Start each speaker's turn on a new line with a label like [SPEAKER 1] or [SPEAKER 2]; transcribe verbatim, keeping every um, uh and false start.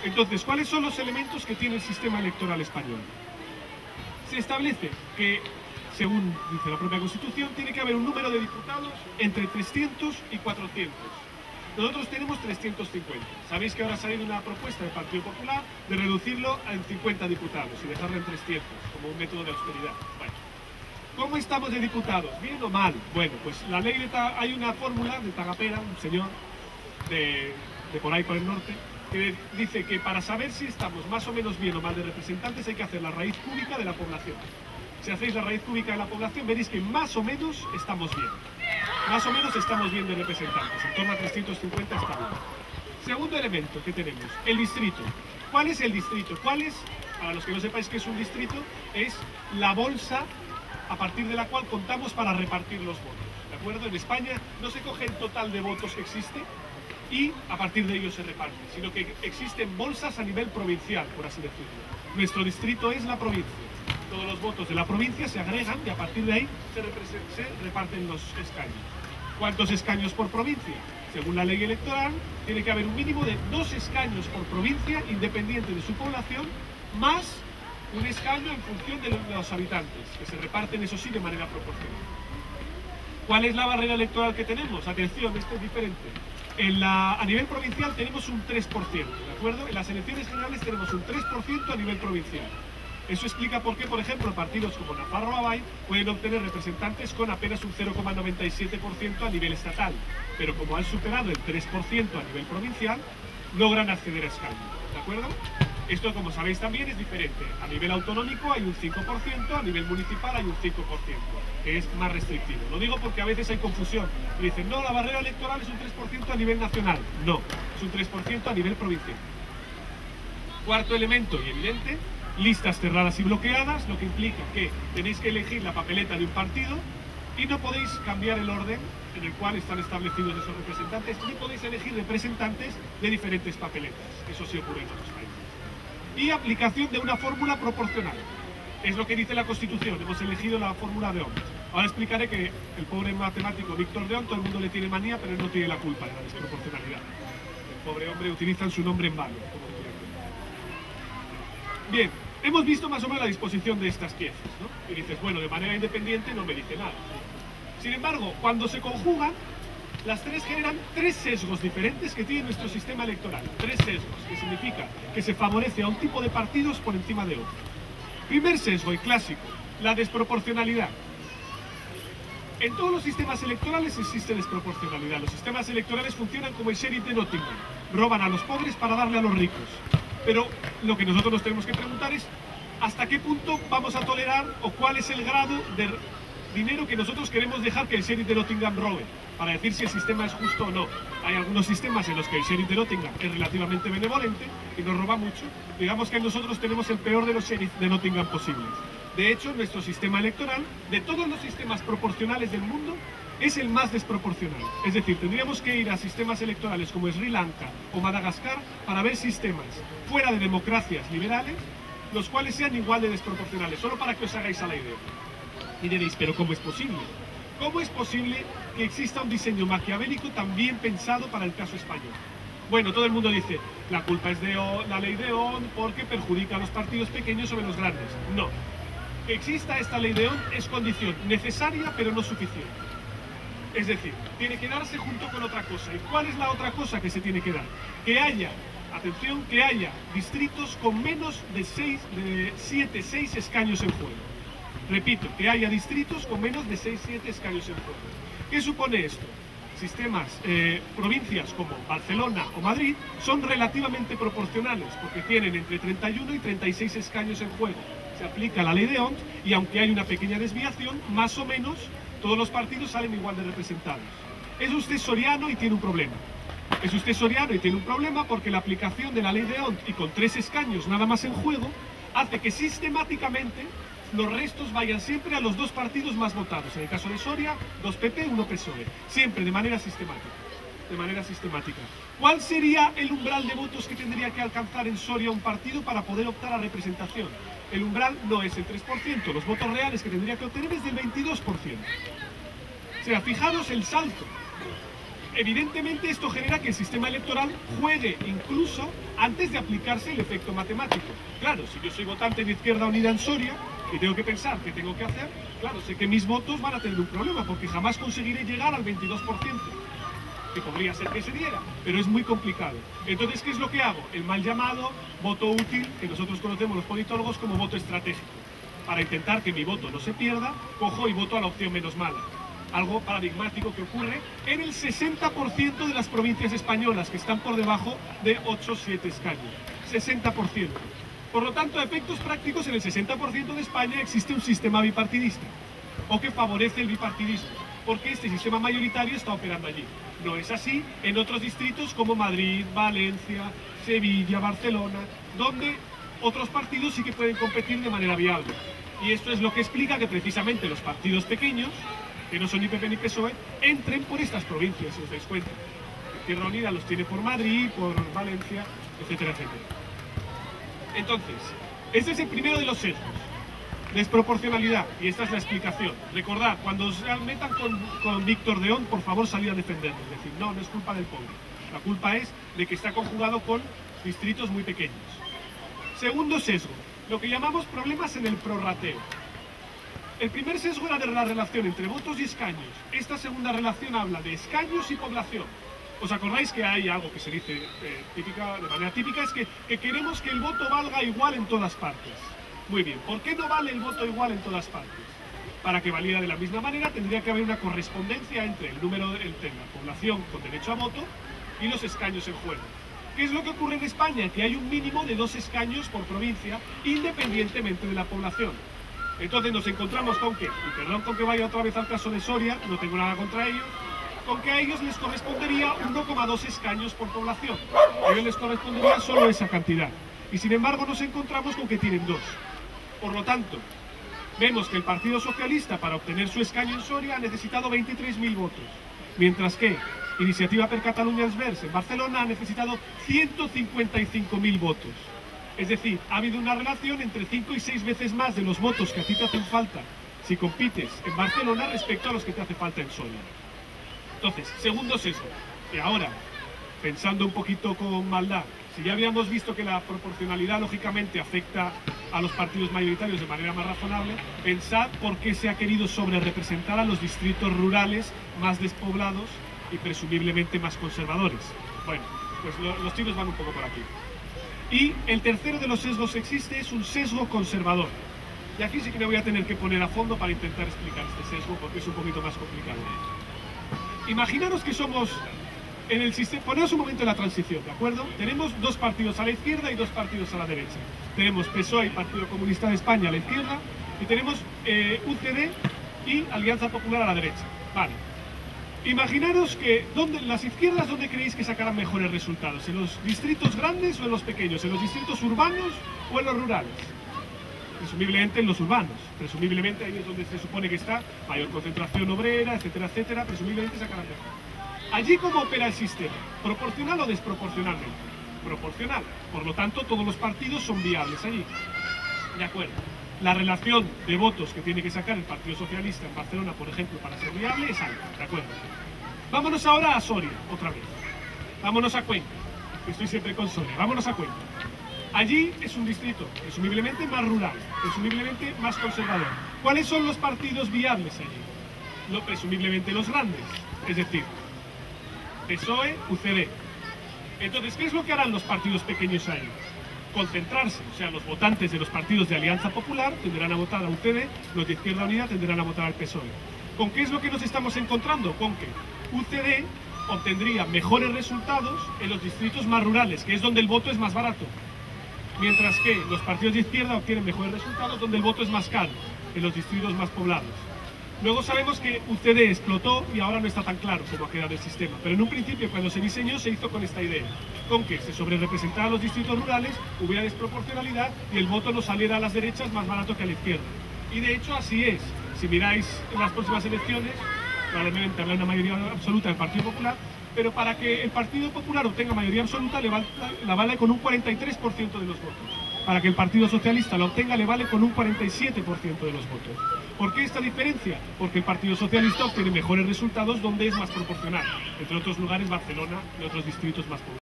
[SPEAKER 1] Entonces, ¿cuáles son los elementos que tiene el sistema electoral español? Se establece que, según dice la propia Constitución, tiene que haber un número de diputados entre trescientos y cuatrocientos. Nosotros tenemos trescientos cincuenta. Sabéis que ahora ha salido una propuesta del Partido Popular de reducirlo a cincuenta diputados y dejarlo en trescientos, como un método de austeridad. Bueno, ¿cómo estamos de diputados? ¿Bien o mal? Bueno, pues la ley de Ta- hay una fórmula de Tagapera, un señor de, de por ahí por el norte, que dice que para saber si estamos más o menos bien o mal de representantes hay que hacer la raíz cúbica de la población. Si hacéis la raíz cúbica de la población veréis que más o menos estamos bien. Más o menos estamos bien de representantes, en torno a trescientos cincuenta está bien. Segundo elemento que tenemos, el distrito. ¿Cuál es el distrito? ¿Cuál es, para los que no sepáis qué es un distrito, es la bolsa a partir de la cual contamos para repartir los votos? ¿De acuerdo? En España no se coge el total de votos que existe y a partir de ellos se reparte, sino que existen bolsas a nivel provincial, por así decirlo. Nuestro distrito es la provincia. Todos los votos de la provincia se agregan y a partir de ahí se, se reparten los escaños. ¿Cuántos escaños por provincia? Según la ley electoral, tiene que haber un mínimo de dos escaños por provincia, independiente de su población, más un escaño en función de los habitantes, que se reparten, eso sí, de manera proporcional. ¿Cuál es la barrera electoral que tenemos? Atención, esto es diferente. En la, a nivel provincial tenemos un tres por ciento, ¿de acuerdo? En las elecciones generales tenemos un tres por ciento a nivel provincial. Eso explica por qué, por ejemplo, partidos como Nafarro o Abay pueden obtener representantes con apenas un cero coma noventa y siete por ciento a nivel estatal, pero como han superado el tres por ciento a nivel provincial, logran acceder a escaños, ¿de acuerdo? Esto, como sabéis, también es diferente. A nivel autonómico hay un cinco por ciento, a nivel municipal hay un cinco por ciento, que es más restrictivo. Lo digo porque a veces hay confusión. Y dicen, no, la barrera electoral es un tres por ciento a nivel nacional. No, es un tres por ciento a nivel provincial. Cuarto elemento, y evidente, listas cerradas y bloqueadas, lo que implica que tenéis que elegir la papeleta de un partido y no podéis cambiar el orden en el cual están establecidos esos representantes, ni podéis elegir representantes de diferentes papeletas. Eso sí ocurre en otros países. Y aplicación de una fórmula proporcional. Es lo que dice la Constitución, hemos elegido la fórmula de Ohm. Ahora explicaré que el pobre matemático Víctor de Ohm, todo el mundo le tiene manía, pero él no tiene la culpa de la desproporcionalidad. El pobre hombre utiliza su nombre en vano. Bien, hemos visto más o menos la disposición de estas piezas, ¿no? Y dices, bueno, de manera independiente no me dice nada. Sin embargo, cuando se conjugan, las tres generan tres sesgos diferentes que tiene nuestro sistema electoral. Tres sesgos, que significa que se favorece a un tipo de partidos por encima de otro. Primer sesgo, y clásico, la desproporcionalidad. En todos los sistemas electorales existe desproporcionalidad. Los sistemas electorales funcionan como el sheriff de Nottingham. Roban a los pobres para darle a los ricos. Pero lo que nosotros nos tenemos que preguntar es ¿hasta qué punto vamos a tolerar o cuál es el grado de dinero que nosotros queremos dejar que el sheriff de Nottingham robe? Para decir si el sistema es justo o no. Hay algunos sistemas en los que el sheriff de Nottingham es relativamente benevolente y nos roba mucho. Digamos que nosotros tenemos el peor de los sheriffs de Nottingham posibles. De hecho, nuestro sistema electoral, de todos los sistemas proporcionales del mundo, es el más desproporcional. Es decir, tendríamos que ir a sistemas electorales como Sri Lanka o Madagascar para ver sistemas fuera de democracias liberales, los cuales sean igual de desproporcionales, solo para que os hagáis a la idea. Y diréis, ¿pero cómo es posible? ¿Cómo es posible que exista un diseño maquiavélico tan bien pensado para el caso español? Bueno, todo el mundo dice, la culpa es de o, la ley de Ohm porque perjudica a los partidos pequeños sobre los grandes. No. Que exista esta ley de Ohm es condición necesaria pero no suficiente. Es decir, tiene que darse junto con otra cosa. ¿Y cuál es la otra cosa que se tiene que dar? Que haya, atención, que haya distritos con menos de seis, de siete, seis escaños en juego. Repito, que haya distritos con menos de seis, siete escaños en juego. ¿Qué supone esto? Sistemas, eh, provincias como Barcelona o Madrid son relativamente proporcionales porque tienen entre treinta y uno y treinta y seis escaños en juego. Se aplica la ley de Ohm y aunque hay una pequeña desviación, más o menos todos los partidos salen igual de representados. Es usted soriano y tiene un problema. Es usted soriano y tiene un problema porque la aplicación de la ley de Ohm y con tres escaños nada más en juego hace que sistemáticamente los restos vayan siempre a los dos partidos más votados. En el caso de Soria, dos P P, uno P S O E. Siempre de manera sistemática. De manera sistemática. ¿Cuál sería el umbral de votos que tendría que alcanzar en Soria un partido para poder optar a representación? El umbral no es el tres por ciento. Los votos reales que tendría que obtener es del veintidós por ciento. O sea, fijaros el salto. evidentemente esto genera que el sistema electoral juegue incluso antes de aplicarse el efecto matemático. Claro, si yo soy votante de Izquierda Unida en Soria y tengo que pensar qué tengo que hacer, claro, sé que mis votos van a tener un problema porque jamás conseguiré llegar al veintidós por ciento. Que podría ser que se diera, pero es muy complicado. Entonces, ¿qué es lo que hago? El mal llamado voto útil, que nosotros conocemos los politólogos como voto estratégico. Para intentar que mi voto no se pierda, cojo y voto a la opción menos mala. Algo paradigmático que ocurre en el sesenta por ciento de las provincias españolas, que están por debajo de ocho o siete escaños. sesenta por ciento. Por lo tanto, a efectos prácticos, en el sesenta por ciento de España existe un sistema bipartidista, o que favorece el bipartidismo, porque este sistema mayoritario está operando allí. No es así en otros distritos como Madrid, Valencia, Sevilla, Barcelona, donde otros partidos sí que pueden competir de manera viable. Y esto es lo que explica que precisamente los partidos pequeños, que no son ni P P ni P S O E, entren por estas provincias, si os dais cuenta. Izquierda Unida los tiene por Madrid, por Valencia, etcétera, etcétera. Entonces, este es el primero de los sesgos. Desproporcionalidad, y esta es la explicación. Recordad, cuando se metan con, con Víctor Deón, por favor salid a defenderlo. Es decir, no, no es culpa del pobre. La culpa es de que está conjugado con distritos muy pequeños. Segundo sesgo, lo que llamamos problemas en el prorrateo. El primer sesgo era de la relación entre votos y escaños. Esta segunda relación habla de escaños y población. ¿Os acordáis que hay algo que se dice eh, típica, de manera típica? Es que, que queremos que el voto valga igual en todas partes. Muy bien, ¿por qué no vale el voto igual en todas partes? Para que valiera de la misma manera tendría que haber una correspondencia entre el número de, entre la población con derecho a voto y los escaños en juego. ¿Qué es lo que ocurre en España? Que hay un mínimo de dos escaños por provincia, independientemente de la población. Entonces nos encontramos con que, y perdón con que vaya otra vez al caso de Soria, no tengo nada contra ellos, con que a ellos les correspondería uno coma dos escaños por población. A ellos les correspondería solo esa cantidad. Y sin embargo nos encontramos con que tienen dos. Por lo tanto, vemos que el Partido Socialista para obtener su escaño en Soria ha necesitado veintitrés mil votos, mientras que Iniciativa per Catalunya Verds en Barcelona ha necesitado ciento cincuenta y cinco mil votos. Es decir, ha habido una relación entre cinco y seis veces más de los votos que a ti te hacen falta si compites en Barcelona respecto a los que te hace falta en Soria. Entonces, segundo sesgo, que ahora, pensando un poquito con maldad, si ya habíamos visto que la proporcionalidad lógicamente afecta a los partidos mayoritarios de manera más razonable, pensad por qué se ha querido sobrerepresentar a los distritos rurales más despoblados y presumiblemente más conservadores. Bueno, pues lo, los tiros van un poco por aquí. Y el tercero de los sesgos que existe es un sesgo conservador. Y aquí sí que me voy a tener que poner a fondo para intentar explicar este sesgo porque es un poquito más complicado. Imaginaros que somos en el sistema, poneos un momento en la transición, ¿de acuerdo? Tenemos dos partidos a la izquierda y dos partidos a la derecha. Tenemos P S O E y Partido Comunista de España a la izquierda y tenemos eh, U C D y Alianza Popular a la derecha. Vale. Imaginaros que ¿dónde, las izquierdas, ¿dónde creéis que sacarán mejores resultados? ¿En los distritos grandes o en los pequeños? ¿En los distritos urbanos o en los rurales? Presumiblemente en los urbanos. Presumiblemente ahí es donde se supone que está mayor concentración obrera, etcétera, etcétera. Presumiblemente sacarán mejor. Allí, ¿cómo opera el sistema? ¿Proporcional o desproporcionalmente? Proporcional. Por lo tanto, todos los partidos son viables allí. De acuerdo. La relación de votos que tiene que sacar el Partido Socialista en Barcelona, por ejemplo, para ser viable, es alta. De acuerdo. Vámonos ahora a Soria, otra vez. Vámonos a Cuenca. Estoy siempre con Soria. Vámonos a Cuenca. Allí es un distrito presumiblemente más rural, presumiblemente más conservador. ¿Cuáles son los partidos viables allí? Lo, presumiblemente los grandes. Es decir, P S O E, U C D. Entonces, ¿qué es lo que harán los partidos pequeños ahí? Concentrarse, o sea, los votantes de los partidos de Alianza Popular tendrán a votar a U C D, los de Izquierda Unida tendrán a votar al P S O E. ¿Con qué es lo que nos estamos encontrando? Con que U C D obtendría mejores resultados en los distritos más rurales, que es donde el voto es más barato, mientras que los partidos de izquierda obtienen mejores resultados donde el voto es más caro, en los distritos más poblados. Luego sabemos que U C D explotó y ahora no está tan claro cómo ha quedado el sistema, pero en un principio cuando se diseñó se hizo con esta idea, con que se sobrerepresentaran los distritos rurales, hubiera desproporcionalidad y el voto nos saliera a las derechas más barato que a la izquierda. Y de hecho así es. Si miráis en las próximas elecciones, probablemente habrá una mayoría absoluta del Partido Popular, pero para que el Partido Popular obtenga mayoría absoluta le vale, la vale con un cuarenta y tres por ciento de los votos. para que el Partido Socialista lo obtenga le vale con un cuarenta y siete por ciento de los votos. ¿Por qué esta diferencia? Porque el Partido Socialista obtiene mejores resultados donde es más proporcional, entre otros lugares Barcelona y otros distritos más pobres.